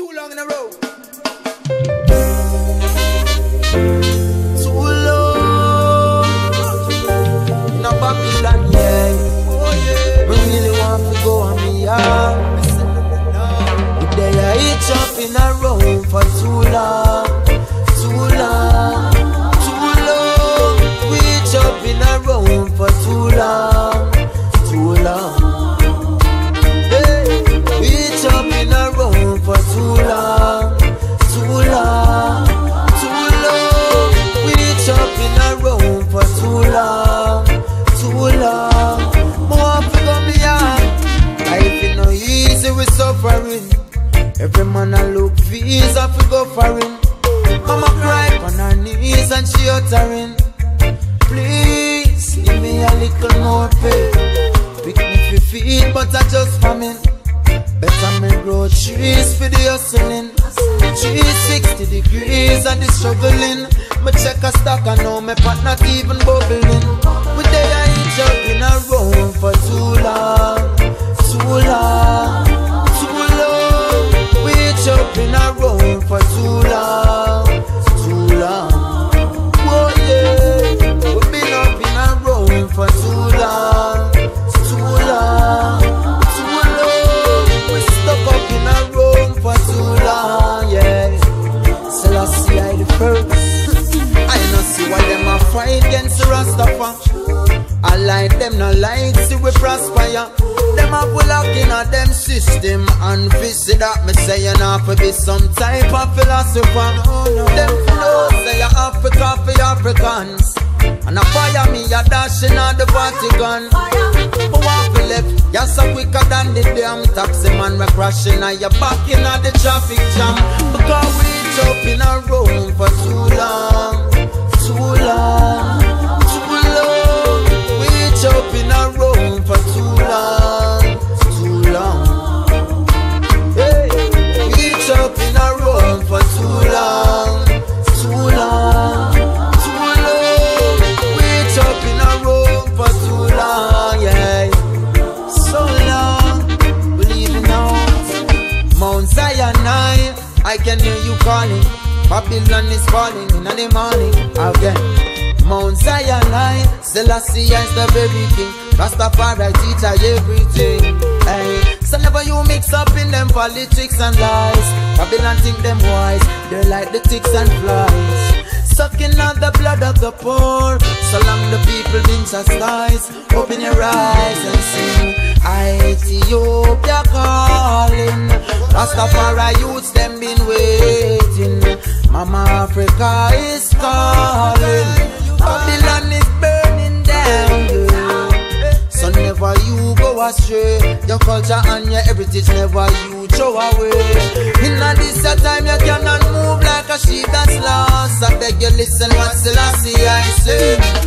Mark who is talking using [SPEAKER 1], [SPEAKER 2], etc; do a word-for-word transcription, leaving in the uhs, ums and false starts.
[SPEAKER 1] Too long in a row. Too long in a Babylon, yeah. Oh, yeah. We really want to go on me yard. If they are each up in a row for too long, too long, too long. We each up in a row for too long, too long. Up in a room for too long, too long, too long. We up in a room for too long, too long. More for go me out. Life is no easy with suffering. Every man a look visa for go foreign. Mama cry on her knees and she uttering, please give me a little more pay. Pick me for feed but I just famine. Better me grow trees for the hustling. three sixty degrees and the struggling. Me check a stock and know me pot not even bubbling. We they are each up in a room for too long, too long, too long. We each up in a room for too long, too long. Oh yeah, we been up in a room for too long, too long. Up in a room for too long, yeah. So I see I the first. I no see why them a fight against the Rastafari. I like them no like see we prosper. Them a pull up in a them system and visit that me say you not for be some type of philosopher. Them flows say you Africa for Africans. And a fire me a dashing at the Vatican. But walk the left, you're so quicker than the damn taxi man. We're crashing and you're back in at the traffic jam. Because we jump in a room for too long, too long, too long. We jump in a room for too long, too long. Hey, we jump in a room for too long, too long. Up in a room for too long, yeah. So long, believe it now. Mount Zion, I can hear you calling. Babylon is falling in the morning again. Mount Zion, Selassie is the very king. Rastafari teach I everything. Hey, so never you mix up in them politics and lies. Babylon think them wise, they're like the ticks and flies. Sucking out the blood of the poor. So long the people been chastised. Open your eyes and sing. Ethiopia calling. Rastafari youths them been waiting. Mama Africa is calling. Babylon is burning down, yeah. So never you go astray. Your culture and your heritage never you throw away. In a this time you cannot move like a sheep that's lost. I beg you listen what Selassie I say.